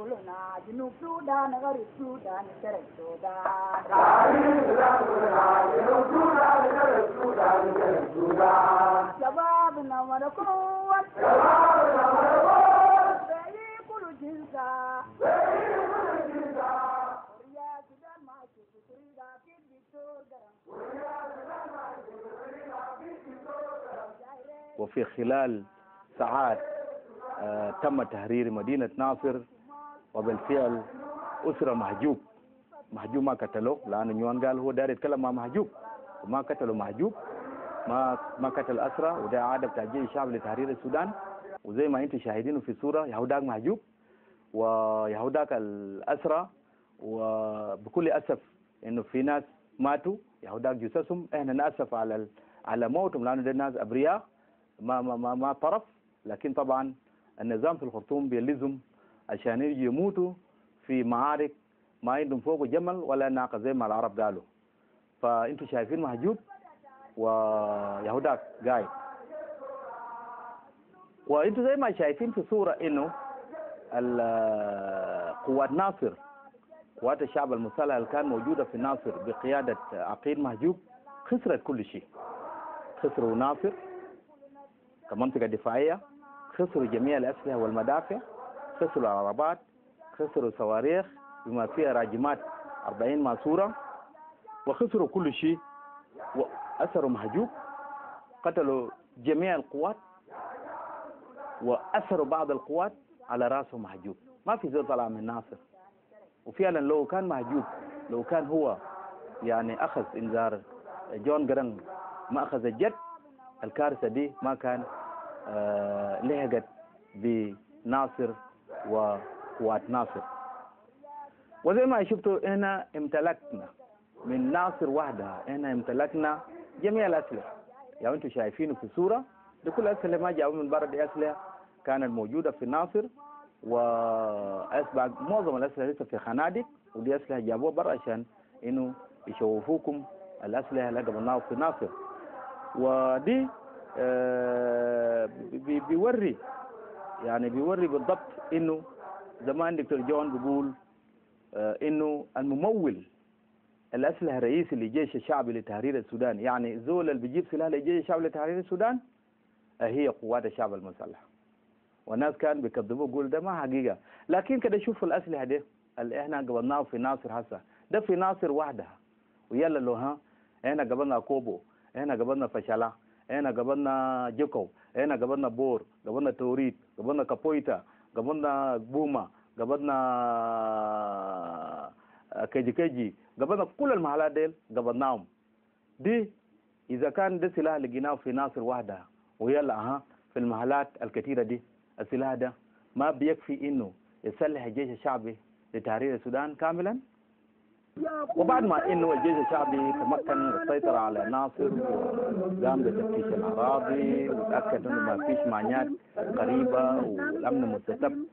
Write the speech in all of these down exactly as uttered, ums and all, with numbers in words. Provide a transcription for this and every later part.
كلنا جنوب السودان غرب السودان شرق السودان شبابنا ونقوة شبابنا ونقوة بأي كل جنسا بأي كل جنسا وريا سودان ما شوف تريدا في الدكتور درم وريا سودان ما شوف تريدا في الدكتور درم. وفي خلال ساعات آه تم تحرير مدينة ناصر، وبالفعل أسرة محجوب محجوب ما قتلوه، لأن نيوان قال هو داير يتكلم مع محجوب وما قتلوا محجوب، ما ما قتل أسرة، وده عادة بتاع الجيش الشعبي لتحرير السودان. وزي ما أنتم شاهدينه في الصورة يهوداك محجوب ويهوداك الأسرة، وبكل أسف إنه في ناس ماتوا يهوداك جثثهم. إحنا نأسف على على موتهم لأنه ده ناس أبرياء ما ما ما, ما طرف، لكن طبعا النظام في الخرطوم بيلزم عشان يجي يموتوا في معارك ما عندهم فوق جمل ولا ناقة زي ما العرب قالوا. فانتوا شايفين محجوب ويهوداك قايد، وانتوا زي ما شايفين في صورة انه قوات ناصر، قوات الشعب المسلح اللي كان موجودة في ناصر بقيادة عقيد محجوب خسرت كل شيء. خسروا ناصر كمنطقة دفاعية، خسروا جميع الأسلحة والمدافع، خسروا العربات، خسروا صواريخ بما فيها راجمات أربعين ماسورة، وخسروا كل شيء وأسروا محجوب، قتلوا جميع القوات وأسروا بعض القوات على رأسهم محجوب. ما في زي طلع من ناصر. وفعلا لو كان محجوب، لو كان هو يعني أخذ إنذار جون جرن، ما أخذ الجد، الكارثة دي ما كان آه لحقت بناصر وقوات ناصر. وزي ما شفتوا هنا امتلكنا من ناصر وحدها، هنا امتلكنا جميع الأسلحة. يعني انتم شايفينه في الصورة دي كل الأسلحة ما جاءوا من برا، دي أسلحة كانت موجودة في ناصر، وأسبق معظم الأسلحة لسه في خنادق، ودي أسلحة جابوها برا عشان إنه يشوفوكم الأسلحة اللي قبلناها في ناصر. ودي آه بي بيوري يعني بيوري بالضبط انه زمان دكتور جون بيقول آه انه الممول الاسلحه الرئيسي للجيش الشعبي لتحرير السودان، يعني زول اللي بيجيب سلاح للجيش الشعبي لتحرير السودان آه هي قوات الشعب المسلح. والناس كان بيكذبوا يقول ده ما حقيقه، لكن كده شوفوا الاسلحه دي اللي احنا قبلناها في ناصر هسه، ده في ناصر وحدها. ويلا لو ها هنا قبلنا كوبو، هنا قبلنا فشلا، هنا قبلنا جوكو، هنا قبلنا بور، قبلنا توريد، قبلنا كابويتا، قبلنا بوما، قبلنا كيجي كيجي، قبلنا كل المحلات ديل قبلناهم. دي إذا كان ده سلاح لقيناه في ناصر وحدها، ويلا ها في المحلات الكثيرة دي السلاح ده ما بيكفي إنه يسلح الجيش الشعبي لتحرير السودان كاملا. وبعد ما انه الجيش الشعبي تمكن السيطرة على ناصر وقام بتفتيش الاراضي وتاكد انه ما فيش مانعات قريبه والامن مستتب،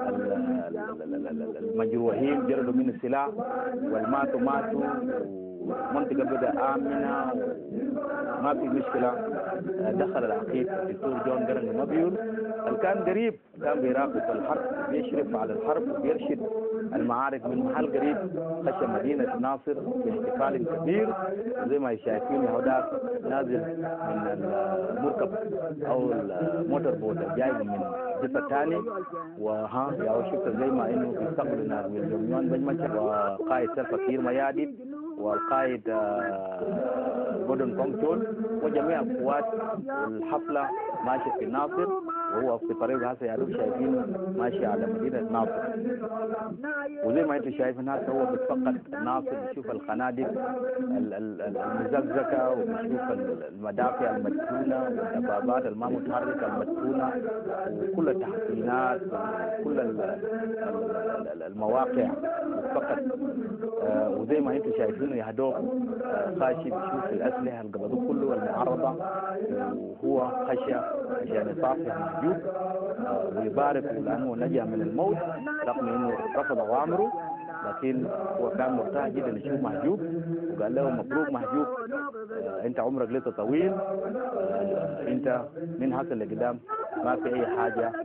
المجروحين جردوا من السلاح والماتوا ماتوا، ومنطقه بدا امنه وما في مشكله. دخل العقيد الدكتور جون جرن مبيول اللي كان قريب، كان بيراقب الحرب، بيشرف على الحرب وبيرشد المعارك من محل قريب خش مدينة ناصر في احتفال كبير. زي ما شايفين هؤلاء نازل من المركب أو الموتور بوت الجاي من جفة ثاني، وها يا شفت زي ما إنه بيستقبل ناس من نيوان بني، وقائد سلفا كير ميادي والقائد بدن كونتول وجميع القوات. والحفلة ماشية في ناصر وهو في طريق هسه يا دوب شايفين ماشي على مدينة ناصر. وزي ما انتم شايفين هسه هو بيتفقد ناصر، بيشوف الخنادق المزقزقة وبيشوف المدافع المدفونة والدبابات الما متحركة المدفونة وكل التحصينات وكل المواقع بيتفقد. وزي ما انتم شايفينه يا دوب خاشي بيشوف الأسلحة اللي قبضوه كله المعرضة، وهو خشى عشان يصافي محجوب ويبارك لأنه نجا من الموت رغم أنه رفض أوامره، لكن هو كان مرتاح جدا يشوف محجوب وقال له مبروك محجوب، آه أنت عمرك لسه طويل، آه أنت من حصل لقدام ما في أي حاجة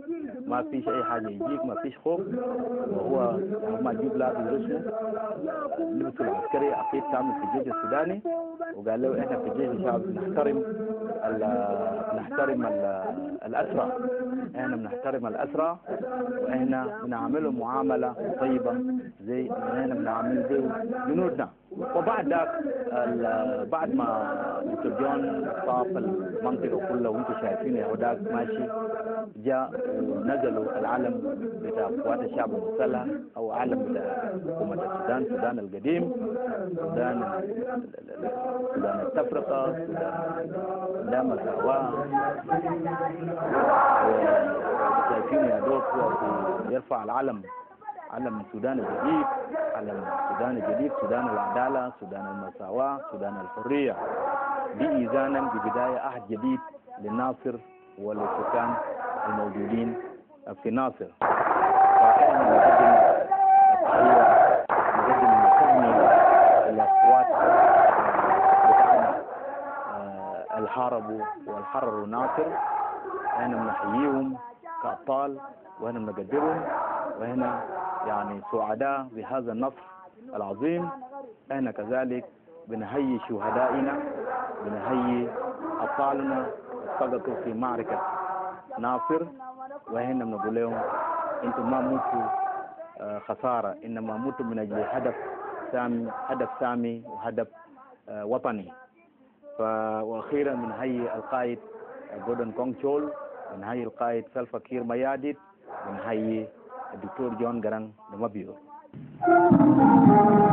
ما فيش أي حاجة يجيك، ما فيش خوف. وهو ما جيب لابس رسمه لبسه العسكري عقيد كامل في الجيش السوداني، وقال له إحنا في الجيش الشعب نحترم نحترم الأسرى، إحنا بنحترم الأسرى، وإحنا بنعملهم معاملة طيبة زي إحنا بنعمل زي جنودنا. وبعد ذاك بعد ما دكتور جون طاف المنطقة كلها وانتم شايفين هداك ماشي، جاء ونزلوا العلم بتاع قوات الشعب المسلح أو علم بتاع حكومة السودان، السودان القديم، السودان السودان التفرقة، لا مساواة. شايفين يا دوب يرفع العلم، علم السودان الجديد، علم السودان الجديد، سودان العدالة، سودان المساواة، سودان الحرية، بإذانا ببداية عهد جديد للناصر وللسكان الموجودين في ناصر. فإحنا نقدم التحية، نقدم التهنئة للأخوات بتاعنا اللي حاربوا والحرروا ناصر. احنا بنحييهم كأبطال، وهنا بنقدرهم، وهنا يعني سعداء بهذا النصر العظيم. احنا كذلك بنهيي شهدائنا، بنهيي أبطالنا سقطوا في معركة ناصر، وهنا بنقول لهم انتم ما موتوا خسارة، انما موتوا من اجل هدف سامي، هدف سامي وهدف وطني. واخيرا بنهيي القائد جودن كونغشول، بنهيي القائد سلفا كير مياديت، بنهيي الدكتور جون جران دمبيو.